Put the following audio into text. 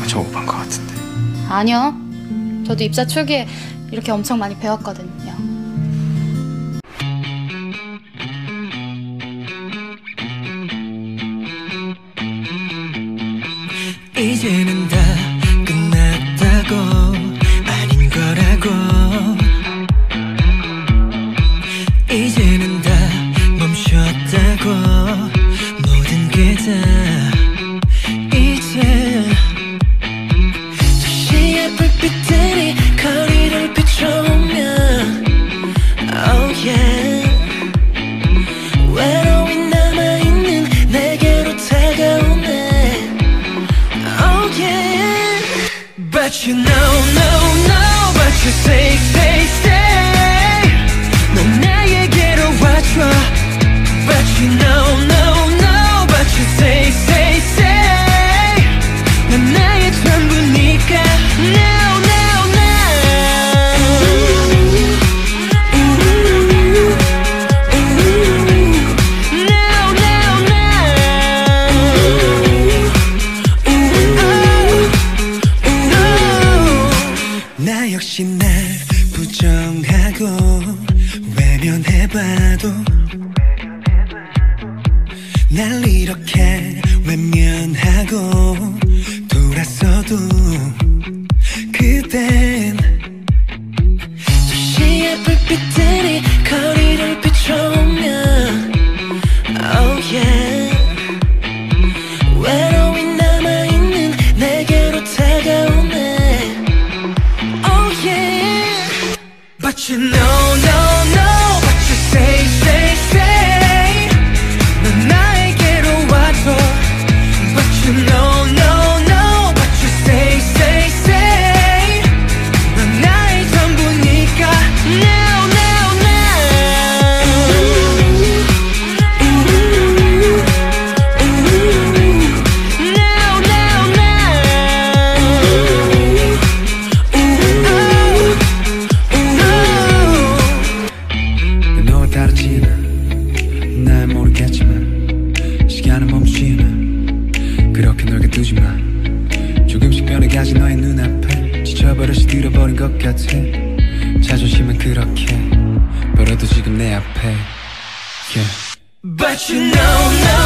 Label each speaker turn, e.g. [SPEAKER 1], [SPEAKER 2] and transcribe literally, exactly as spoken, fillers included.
[SPEAKER 1] 저 오빠인 것 같은데.
[SPEAKER 2] 아니요. 저도 입사 초기에 이렇게 엄청 많이 배웠거든요.
[SPEAKER 3] 이제는 다 끝났다고 아닌 거라고 이제는 다 멈췄다고 모든 게 다 이제 도시의 불빛들이 거리를 비춰오면 oh yeah 외로이 남아있는 내게로 다가오네 oh yeah But you know, no, no But you say, say, say 넌 나에게로 와줘 But you know, no, no But you say, say, say 넌 나의 전부니까 Now, now, now Now, now, now 나 역시 날 부정하고 외면해봐도 날 이렇게 외면하고 돌아서도 그댄 도시의 불빛들이 거리를 비춰오면 oh yeah 외로이 남아있는 내게로 다가오네 oh yeah But you know, no, no But you say, say, say 넌 나에게로 와줘 But you know, no, no But you say, say, say 넌 나의 전부니까 Now, now, now Now, now, now 너와 다르지만 날 모르겠지만 시간은 멈추지만 그렇게 널 가두지마 조금씩 변해가지 너의 눈앞에 지쳐버릇이 들어버린 것 같아 자존심은 그렇게 버려도 지금 내 앞에 yeah. But you know, no